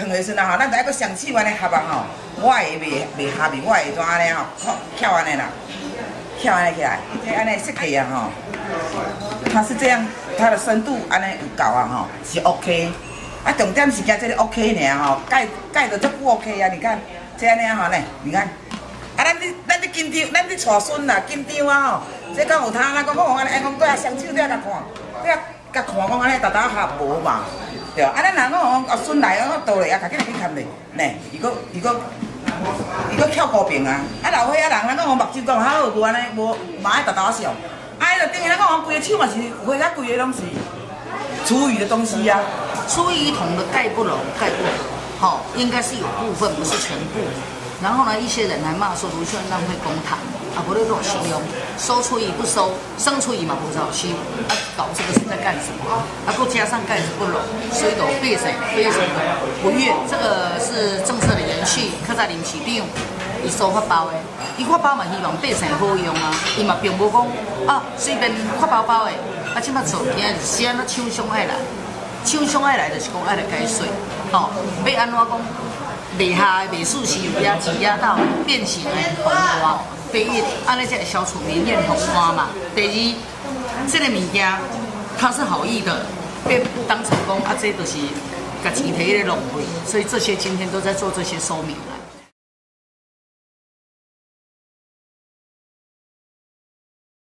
放的时阵吼，咱就爱搁上手安尼合啊吼，我的袂合面，我的怎安尼吼，翘安尼啦，翘安尼起来，这安尼设计啊吼，它是这样，它的深度安尼有够啊吼，是 OK。啊，重点是惊这个 OK 尔吼，盖的就不 OK 啊！你看这安尼吼呢，你看。 啊，咱这金张，咱这带孙啦，金张啊吼，这敢有通？咱讲安尼，讲对啊，双手对啊，甲看，对啊，甲看讲安尼，达合无嘛，对啊。啊，咱人讲后孙来，倒咧啊，家己来去看咧，呢，伊个翘高平啊。啊，老岁仔人，咱讲目睭讲较好，无安尼，无嘛爱达上。啊，迄个等于咱讲规个手嘛是花甲规个拢是厨余的东西啊。 出一桶的盖不拢，盖不合，好，应该是有部分，不是全部。 然后呢，一些人还骂说卢秀燕浪费公帑，啊，不对，乱形容，收厨余不收，生厨余嘛不找收，啊，搞这个是在干什么？啊，再加上盖子不拢，水都非常的不悦，这个是政策的延续。较早林市长伊收发包的，伊发包嘛希望百姓好用啊，伊嘛并无讲啊，随便发包包的，啊，即摆做今日是安怎厂商爱来，厂商爱来就是讲爱来改税，吼，要安怎讲？ 底下美术系有压挤压到变形的红花，第一，安尼才会消除民怨红花嘛。第二，这个物件它是好意的，被当成功啊，这就是把钱摕来浪费，所以这些今天都在做这些说明。